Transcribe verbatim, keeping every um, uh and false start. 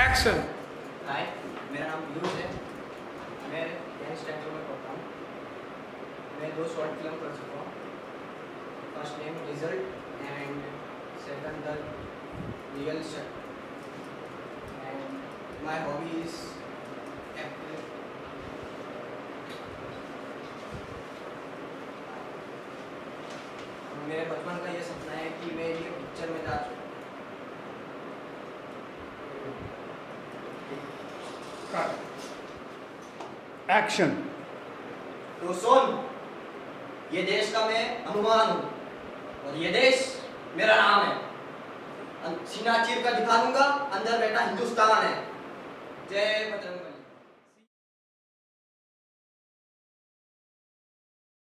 Action. हाय, मेरा नाम पीयूष है। मैं टेंथ स्टैंडर्ड में पढ़ता हूँ। मैं दो शॉर्ट फिल्म कर चुका हूँ। First name result and second the real shot. And my hobby is acting. मेरे बचपन का ये सपना है कि मैं ये पिक्चर में जा चुका। एक्शन। तो सुन, ये देश का मैं हनुमान हूँ और ये देश मेरा नाम है। सीना चीर कर दिखा दूंगा, अंदर बैठा हिंदुस्तान है। जय बजरंग।